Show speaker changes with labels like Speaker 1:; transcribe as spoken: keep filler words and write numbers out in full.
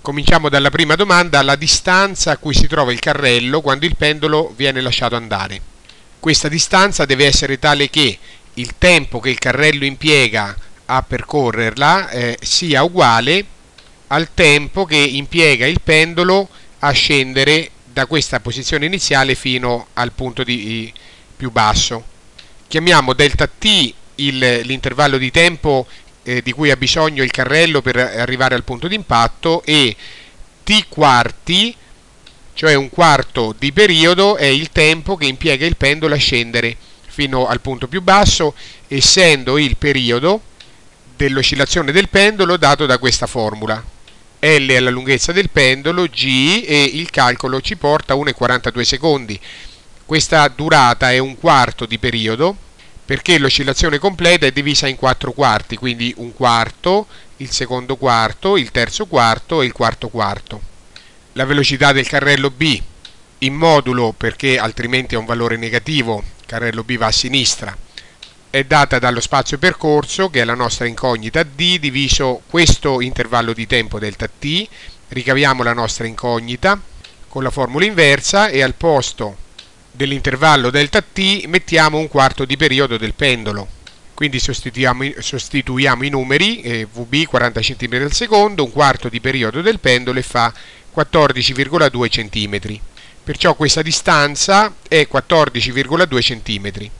Speaker 1: Cominciamo dalla prima domanda: la distanza a cui si trova il carrello quando il pendolo viene lasciato andare. Questa distanza deve essere tale che il tempo che il carrello impiega a percorrerla eh, sia uguale al tempo che impiega il pendolo a scendere da questa posizione iniziale fino al punto di, più basso. Chiamiamo delta t l'intervallo di tempo eh, di cui ha bisogno il carrello per arrivare al punto di impatto, e t quarti, cioè un quarto di periodo, è il tempo che impiega il pendolo a scendere fino al punto più basso, essendo il periodo dell'oscillazione del pendolo dato da questa formula. L è la lunghezza del pendolo, G, e il calcolo ci porta a uno virgola quarantadue secondi. Questa durata è un quarto di periodo perché l'oscillazione completa è divisa in quattro quarti, quindi un quarto, il secondo quarto, il terzo quarto e il quarto quarto. La velocità del carrello B in modulo, perché altrimenti è un valore negativo, carrello B va a sinistra, è data dallo spazio percorso, che è la nostra incognita d, diviso questo intervallo di tempo delta t. Ricaviamo la nostra incognita con la formula inversa e al posto dell'intervallo delta t mettiamo un quarto di periodo del pendolo. Quindi sostituiamo, sostituiamo i numeri, eh, vb quaranta centimetri al secondo, un quarto di periodo del pendolo e fa quattordici virgola due centimetri. Perciò questa distanza è quattordici virgola due centimetri.